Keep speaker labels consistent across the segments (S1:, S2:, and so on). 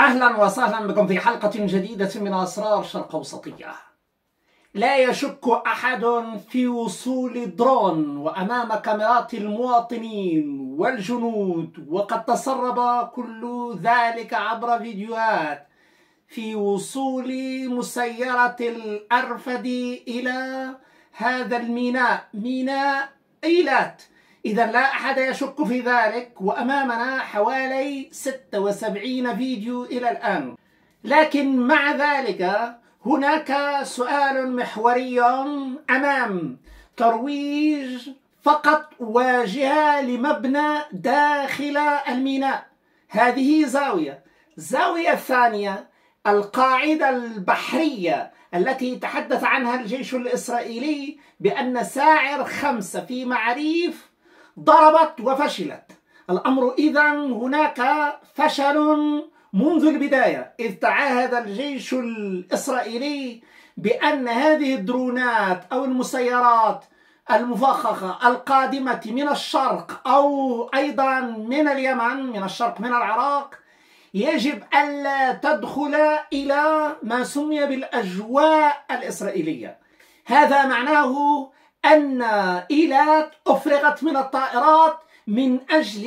S1: أهلا وسهلا بكم في حلقة جديدة من أسرار شرق أوسطية. لا يشك أحد في وصول الدرون وأمام كاميرات المواطنين والجنود، وقد تسرب كل ذلك عبر فيديوهات في وصول مسيرة الأرفد إلى هذا الميناء، ميناء إيلات. إذا لا أحد يشك في ذلك، وأمامنا حوالي 76 فيديو إلى الآن. لكن مع ذلك هناك سؤال محوري أمام ترويج فقط واجهة لمبنى داخل الميناء. هذه زاوية الثانية القاعدة البحرية التي تحدث عنها الجيش الإسرائيلي بأن ساعر 5 في معريف ضربت وفشلت. الأمر إذن هناك فشل منذ البداية، إذ تعهد الجيش الإسرائيلي بأن هذه الدرونات أو المسيرات المفخخة القادمة من الشرق أو أيضا من اليمن، من الشرق من العراق، يجب ألا تدخل إلى ما سمي بالأجواء الإسرائيلية. هذا معناه أن إيلات أفرغت من الطائرات من أجل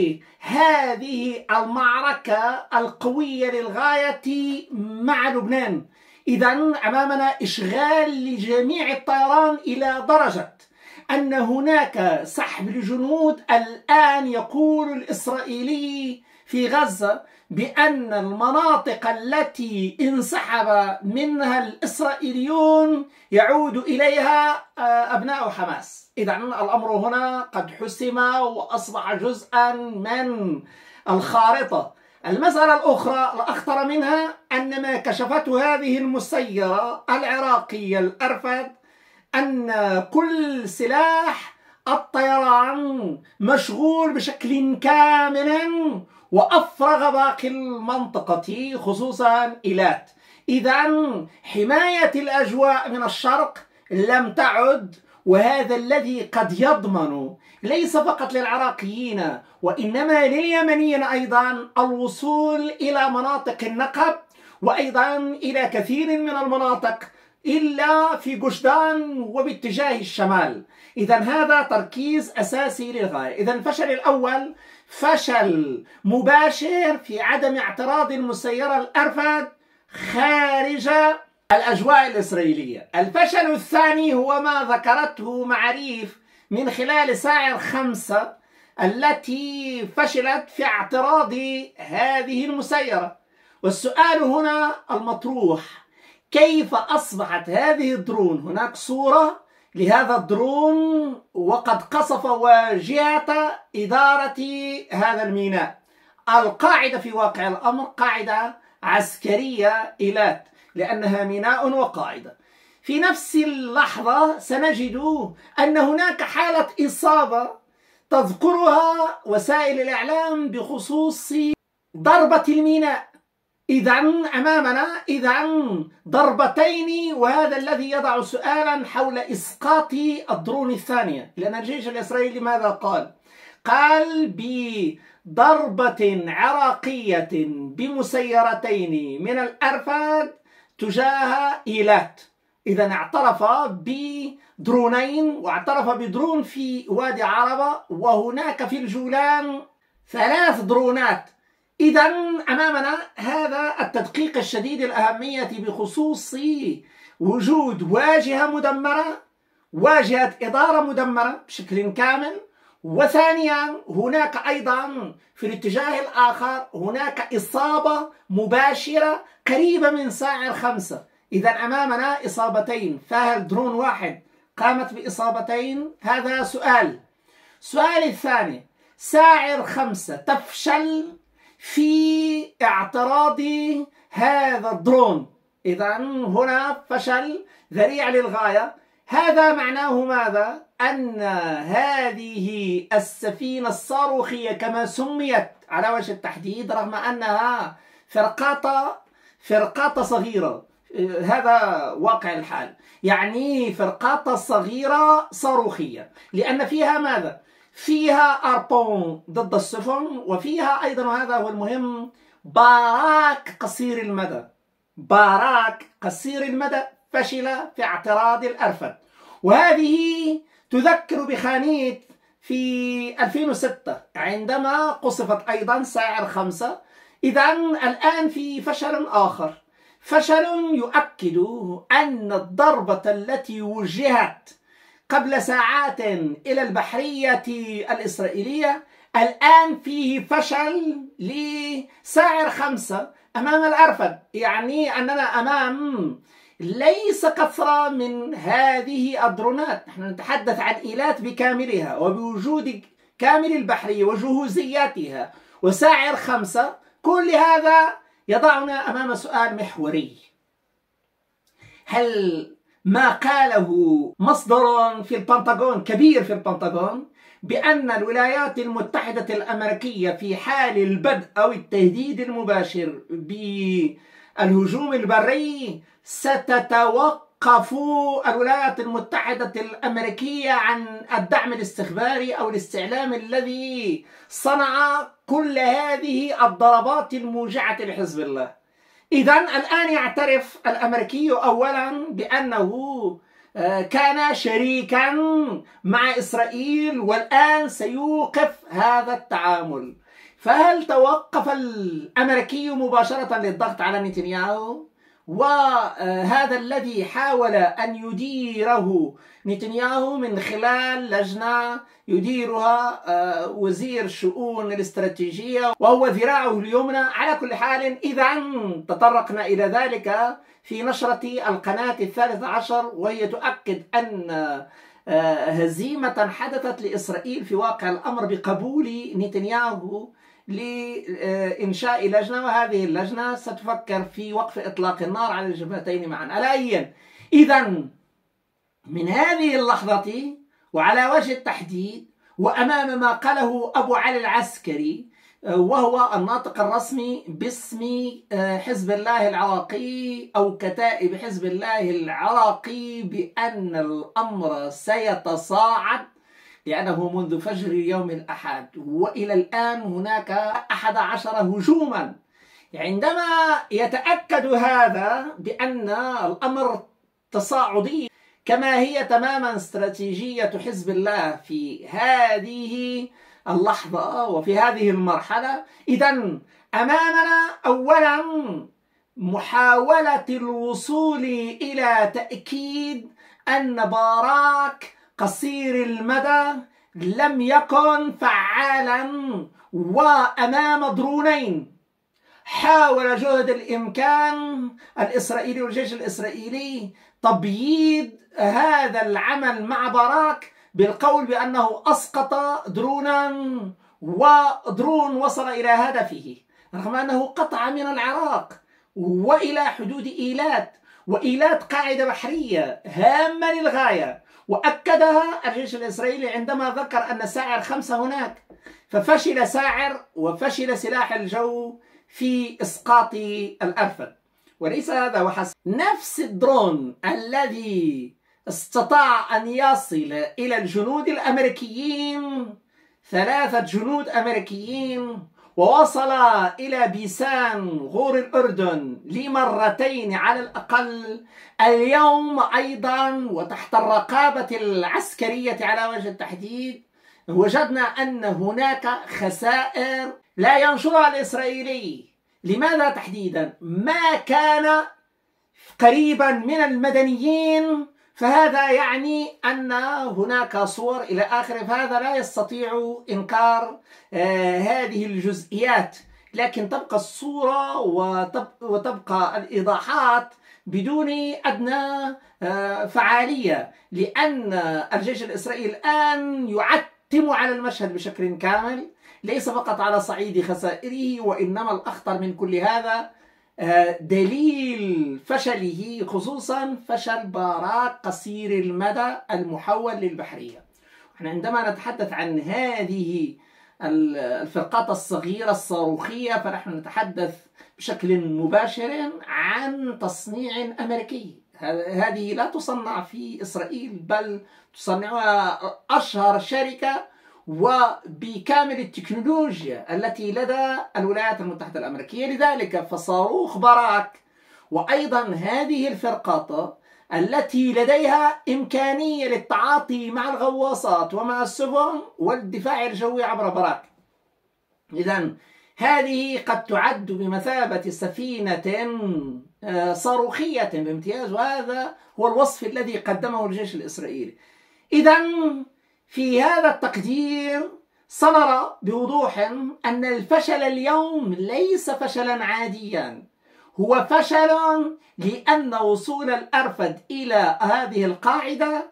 S1: هذه المعركة القوية للغاية مع لبنان. إذن أمامنا إشغال لجميع الطيران إلى درجة أن هناك سحب الجنود. الآن يقول الإسرائيلي في غزة بأن المناطق التي انسحب منها الإسرائيليون يعود إليها أبناء حماس. إذن الأمر هنا قد حسم وأصبح جزءا من الخارطة. المسألة الأخرى الأخطر منها أن ما كشفته هذه المسيرة العراقية الأرفد أن كل سلاح الطيران مشغول بشكل كامل وأفرغ باقي المنطقة خصوصا إيلات. إذن حماية الأجواء من الشرق لم تعد، وهذا الذي قد يضمن ليس فقط للعراقيين وإنما لليمنيين أيضا الوصول إلى مناطق النقب وأيضا إلى كثير من المناطق إلا في جشدان وباتجاه الشمال. إذن هذا تركيز أساسي للغاية. إذن الفشل الأول فشل مباشر في عدم اعتراض المسيرة الأرفد خارج الأجواء الإسرائيلية. الفشل الثاني هو ما ذكرته معريف من خلال ساعر 5 التي فشلت في اعتراض هذه المسيرة. والسؤال هنا المطروح: كيف أصبحت هذه الدرون؟ هناك صورة لهذا الدرون وقد قصف واجهة إدارة هذا الميناء. القاعدة في واقع الأمر قاعدة عسكرية إيلات، لأنها ميناء وقاعدة. في نفس اللحظة سنجد أن هناك حالة إصابة تذكرها وسائل الإعلام بخصوص ضربة الميناء. إذن أمامنا ضربتين، وهذا الذي يضع سؤالا حول إسقاط الدرون الثانية، لأن الجيش الإسرائيلي ماذا قال؟ قال بضربة عراقية بمسيرتين من الأرفد تجاه إيلات. إذن اعترف بدرونين، واعترف بدرون في وادي عربة، وهناك في الجولان 3 درونات. إذن أمامنا هذا التدقيق الشديد الأهمية بخصوص وجود واجهة مدمرة، واجهة إدارة مدمرة بشكل كامل. وثانيا هناك أيضا في الاتجاه الآخر هناك إصابة مباشرة قريبة من ساعر 5. إذن أمامنا إصابتين، فهل درون واحد قامت بإصابتين؟ هذا سؤال. السؤال الثاني: ساعر 5 تفشل في اعتراض هذا الدرون. إذن هنا فشل ذريع للغاية. هذا معناه ماذا؟ أن هذه السفينة الصاروخية كما سميت على وجه التحديد، رغم أنها فرقاطة صغيرة، هذا واقع الحال، يعني فرقاطة صغيرة صاروخية، لأن فيها ماذا؟ فيها أربون ضد السفن، وفيها أيضا، وهذا هو المهم، باراك قصير المدى. باراك قصير المدى فشل في اعتراض الأرفد. وهذه تذكر بخانيت في 2006 عندما قصفت أيضا ساعر 5. إذا الآن في فشل آخر، فشل يؤكد أن الضربة التي وجهت قبل ساعات إلى البحرية الإسرائيلية الآن فيه فشل لساعر 5 أمام الأرفد. يعني أننا أمام ليس كثرة من هذه الدرونات، نحن نتحدث عن إيلات بكاملها وبوجود كامل البحرية وجهوزياتها وساعر 5. كل هذا يضعنا أمام سؤال محوري: هل ما قاله مصدر في البنتاغون، كبير في البنتاغون، بأن الولايات المتحدة الأمريكية في حال البدء أو التهديد المباشر بالهجوم البري ستتوقف الولايات المتحدة الأمريكية عن الدعم الاستخباري أو الاستعلام الذي صنع كل هذه الضربات الموجعة لحزب الله؟ إذن الآن يعترف الأمريكي أولا بأنه كان شريكا مع إسرائيل والآن سيوقف هذا التعامل. فهل توقف الأمريكي مباشرة للضغط على نتنياهو؟ وهذا الذي حاول أن يديره نتنياهو من خلال لجنة يديرها وزير الشؤون الاستراتيجية وهو ذراعه اليمنى. على كل حال، إذا تطرقنا إلى ذلك في نشرة القناة 13، وهي تؤكد أن هزيمة حدثت لإسرائيل في واقع الأمر بقبول نتنياهو لإنشاء لجنة، وهذه اللجنة ستفكر في وقف إطلاق النار على الجبهتين معا. على أي إذن من هذه اللحظة وعلى وجه التحديد، وأمام ما قاله أبو علي العسكري وهو الناطق الرسمي باسم حزب الله العراقي أو كتائب حزب الله العراقي، بأن الأمر سيتصاعد، لأنه منذ فجر يوم الأحد وإلى الآن هناك 11 هجوما. عندما يتأكد هذا بأن الأمر تصاعدي كما هي تماما استراتيجية حزب الله في هذه اللحظة وفي هذه المرحلة، إذن أمامنا أولا محاولة الوصول إلى تأكيد أن باراك قصير المدى لم يكن فعالا، وأمام درونين حاول جهد الإمكان الإسرائيلي والجيش الإسرائيلي تبييض هذا العمل مع باراك بالقول بأنه أسقط درونا ودرون وصل إلى هدفه، رغم أنه قطع من العراق وإلى حدود إيلات، وإيلات قاعدة بحرية هامة للغاية، وأكدها الجيش الإسرائيلي عندما ذكر أن ساعر 5 هناك. ففشل ساعر وفشل سلاح الجو في إسقاط الأرفد. وليس هذا وحسب، نفس الدرون الذي استطاع أن يصل إلى الجنود الأمريكيين، 3 جنود أمريكيين، ووصل إلى بيسان غور الأردن لمرتين على الأقل، اليوم أيضا وتحت الرقابة العسكرية على وجه التحديد وجدنا أن هناك خسائر لا ينشرها الإسرائيلي. لماذا تحديدا؟ ما كان قريبا من المدنيين، فهذا يعني أن هناك صور إلى آخره، فهذا لا يستطيع إنكار هذه الجزئيات، لكن تبقى الصورة وتبقى الإيضاحات بدون أدنى فعالية، لأن الجيش الإسرائيلي الآن يعتم على المشهد بشكل كامل، ليس فقط على صعيد خسائره، وإنما الأخطر من كل هذا دليل فشله، خصوصا فشل باراك قصير المدى المحول للبحرية. عندما نتحدث عن هذه الفرقات الصغيرة الصاروخية فنحن نتحدث بشكل مباشر عن تصنيع أمريكي. هذه لا تصنع في إسرائيل، بل تصنعها أشهر شركة وبكامل التكنولوجيا التي لدى الولايات المتحدة الأمريكية. لذلك فصاروخ باراك وأيضا هذه الفرقاطة التي لديها إمكانية للتعاطي مع الغواصات ومع السفن والدفاع الجوي عبر باراك. إذن هذه قد تعد بمثابة سفينة صاروخية بامتياز، وهذا هو الوصف الذي قدمه الجيش الإسرائيلي. إذن في هذا التقدير سنرى بوضوح أن الفشل اليوم ليس فشلا عاديا، هو فشل لأن وصول الأرفد إلى هذه القاعدة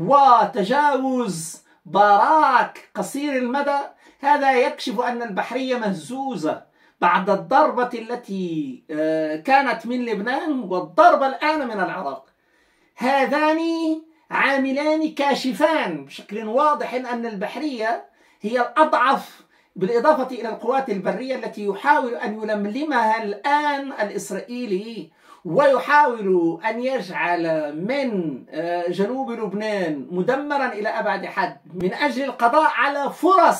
S1: وتجاوز باراك قصير المدى هذا يكشف أن البحرية مهزوزة بعد الضربة التي كانت من لبنان والضربة الآن من العراق. هذان عاملان كاشفان بشكل واضح أن البحرية هي الأضعف، بالإضافة إلى القوات البرية التي يحاول أن يلملمها الآن الإسرائيلي، ويحاول أن يجعل من جنوب لبنان مدمرا إلى أبعد حد من أجل القضاء على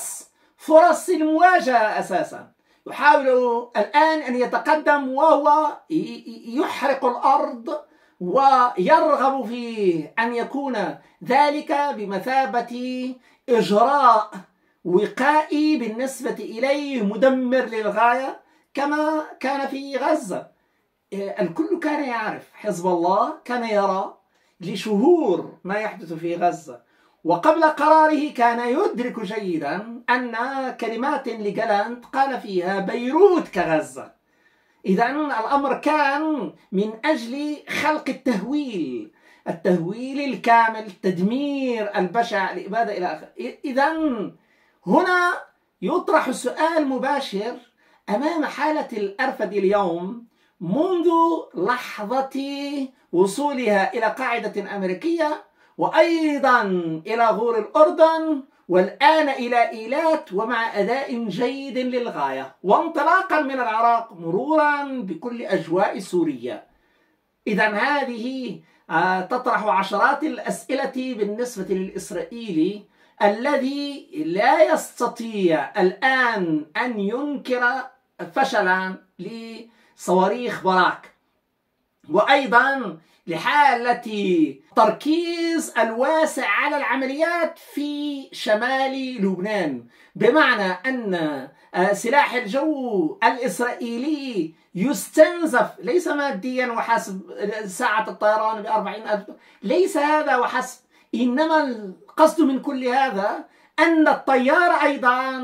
S1: فرص المواجهة. أساسا يحاول الآن أن يتقدم وهو يحرق الأرض ويرغب في أن يكون ذلك بمثابة إجراء وقائي بالنسبة إليه مدمر للغاية كما كان في غزة. الكل كان يعرف، حزب الله كان يرى لشهور ما يحدث في غزة، وقبل قراره كان يدرك جيدا أن كلمات لجالانت قال فيها بيروت كغزة. إذن الأمر كان من أجل خلق التهويل الكامل، تدمير البشع، الإبادة إلى آخره. إذن هنا يطرح السؤال مباشر أمام حالة الأرفد اليوم منذ لحظة وصولها إلى قاعدة أمريكية، وأيضا إلى غور الأردن، والآن إلى إيلات، ومع أداء جيد للغاية، وانطلاقا من العراق مرورا بكل أجواء سوريا. إذن هذه تطرح عشرات الأسئلة بالنسبة للإسرائيلي الذي لا يستطيع الآن أن ينكر فشلا لصواريخ باراك، وأيضا لحالة تركيز الواسع على العمليات في شمال لبنان، بمعنى أن سلاح الجو الإسرائيلي يستنزف ليس ماديا وحسب ساعة الطيران ب40,000، ليس هذا وحسب، إنما القصد من كل هذا أن الطيار أيضا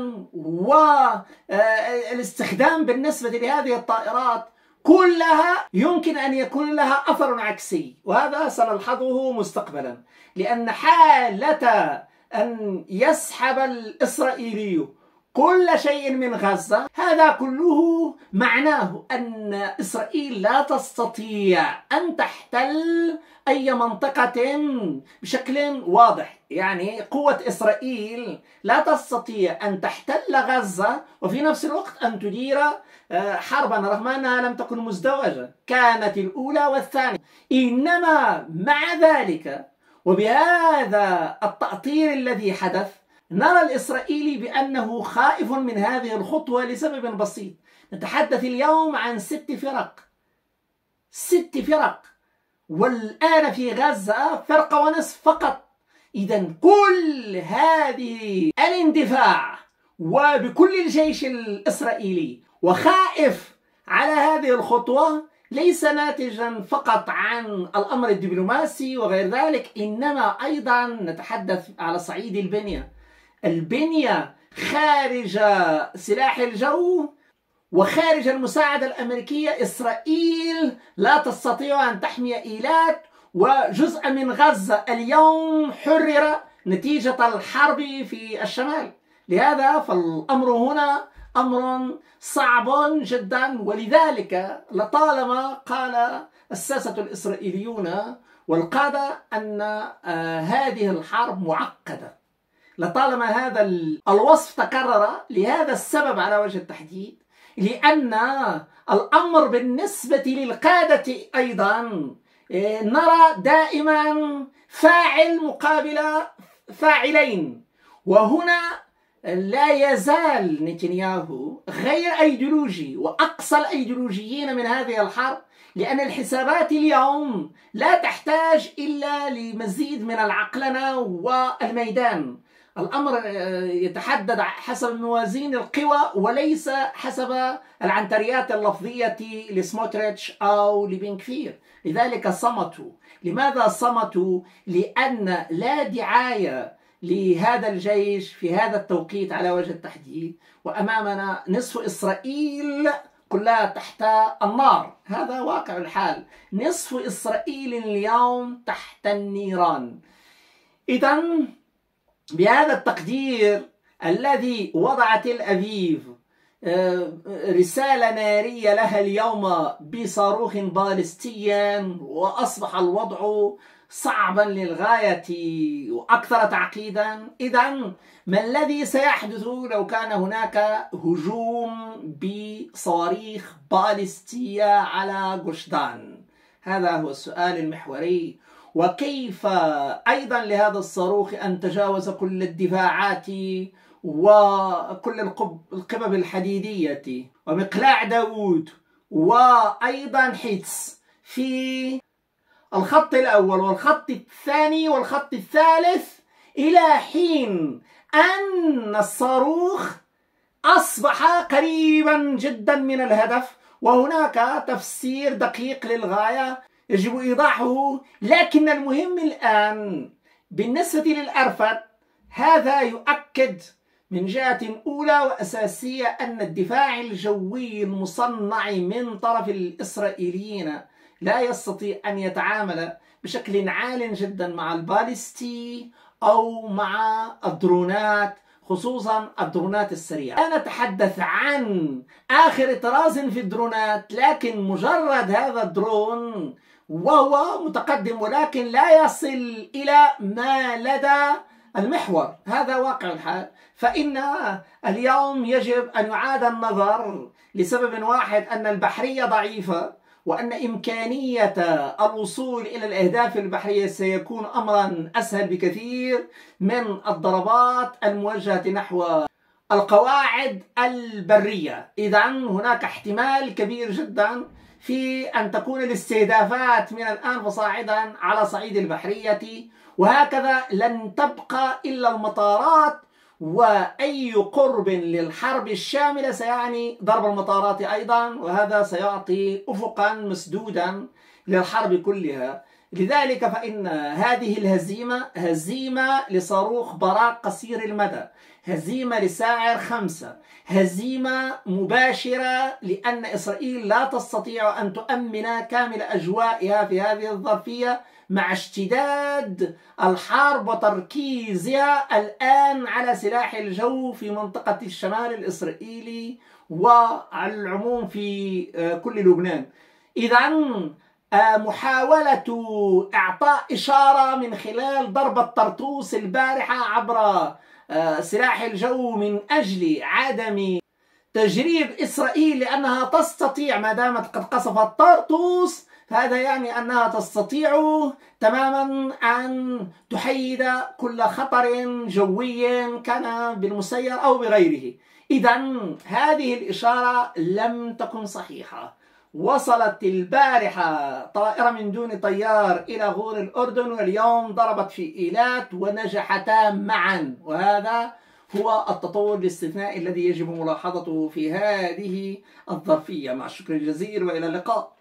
S1: والاستخدام بالنسبة لهذه الطائرات كلها يمكن أن يكون لها أثر عكسي، وهذا سنلحظه مستقبلا. لأن حالة أن يسحب الإسرائيلي كل شيء من غزة، هذا كله معناه أن إسرائيل لا تستطيع أن تحتل أي منطقة بشكل واضح. يعني قوة إسرائيل لا تستطيع أن تحتل غزة وفي نفس الوقت أن تدير حربا، رغم أنها لم تكن مزدوجة، كانت الأولى والثانية. إنما مع ذلك وبهذا التأطير الذي حدث، نرى الإسرائيلي بأنه خائف من هذه الخطوة لسبب بسيط. نتحدث اليوم عن 6 فرق، والآن في غزة 1.5 فرقة فقط. إذن كل هذه الاندفاع وبكل الجيش الإسرائيلي وخائف على هذه الخطوة ليس ناتجا فقط عن الأمر الدبلوماسي وغير ذلك، إنما أيضا نتحدث على صعيد البنية خارج سلاح الجو وخارج المساعدة الأمريكية. إسرائيل لا تستطيع أن تحمي إيلات، وجزء من غزة اليوم حرر نتيجة الحرب في الشمال. لهذا فالأمر هنا أمر صعب جدا، ولذلك لطالما قال الساسة الإسرائيليون والقادة أن هذه الحرب معقدة، لطالما هذا الوصف تكرر لهذا السبب على وجه التحديد، لأن الأمر بالنسبة للقادة أيضا نرى دائما فاعل مقابل فاعلين، وهنا لا يزال نتنياهو غير أيديولوجي وأقصى الأيديولوجيين من هذه الحرب، لأن الحسابات اليوم لا تحتاج إلا لمزيد من العقلنة والميدان. الأمر يتحدد حسب موازين القوى وليس حسب العنتريات اللفظية لسموتريتش أو لبنكفير. لذلك صمتوا. لماذا صمتوا؟ لأن لا دعاية لهذا الجيش في هذا التوقيت على وجه التحديد، وأمامنا نصف إسرائيل كلها تحت النار. هذا واقع الحال، نصف إسرائيل اليوم تحت النيران. إذن بهذا التقدير الذي وضع تل أبيب رسالة نارية لها اليوم بصاروخ باليستي، وأصبح الوضع صعبا للغاية وأكثر تعقيدا. إذن ما الذي سيحدث لو كان هناك هجوم بصواريخ باليستية على غوش دان؟ هذا هو السؤال المحوري. وكيف أيضا لهذا الصاروخ أن تجاوز كل الدفاعات وكل القبب الحديدية ومقلاع داوود وأيضا حيتس في الخط الأول والخط الثاني والخط الثالث، إلى حين أن الصاروخ أصبح قريبا جدا من الهدف. وهناك تفسير دقيق للغاية يجب إيضاحه، لكن المهم الآن بالنسبة للأرفد هذا يؤكد من جهة أولى وأساسية أن الدفاع الجوي المصنع من طرف الإسرائيليين لا يستطيع أن يتعامل بشكل عال جدا مع الباليستي أو مع الدرونات، خصوصا الدرونات السريعة. لا نتحدث عن آخر طراز في الدرونات، لكن مجرد هذا الدرون وهو متقدم ولكن لا يصل إلى ما لدى المحور. هذا واقع الحال. فإن اليوم يجب أن يعاد النظر لسبب واحد، أن البحرية ضعيفة، وأن إمكانية الوصول إلى الأهداف البحرية سيكون أمرا أسهل بكثير من الضربات الموجهة نحو القواعد البرية. إذن هناك احتمال كبير جدا في أن تكون الاستهدافات من الآن فصاعدا على صعيد البحرية، وهكذا لن تبقى إلا المطارات، وأي قرب للحرب الشاملة سيعني ضرب المطارات أيضا، وهذا سيعطي أفقا مسدودا للحرب كلها. لذلك فإن هذه الهزيمة هزيمة لصاروخ براق قصير المدى، هزيمة لساعر 5، هزيمة مباشرة، لأن إسرائيل لا تستطيع أن تؤمن كامل أجوائها في هذه الظرفية مع اشتداد الحرب وتركيزها الآن على سلاح الجو في منطقة الشمال الإسرائيلي وعلى العموم في كل لبنان. إذن محاولة إعطاء إشارة من خلال ضربة طرطوس البارحة عبر سلاح الجو من أجل عدم تجريب إسرائيل لأنها تستطيع، ما دامت قد قصفت طرطوس فهذا يعني أنها تستطيع تماما أن تحيد كل خطر جوي كان بالمسير أو بغيره. إذن هذه الإشارة لم تكن صحيحة. وصلت البارحة طائرة من دون طيار إلى غور الأردن، واليوم ضربت في إيلات ونجحتا معا، وهذا هو التطور الاستثنائي الذي يجب ملاحظته في هذه الظرفية. مع الشكر الجزيل وإلى اللقاء.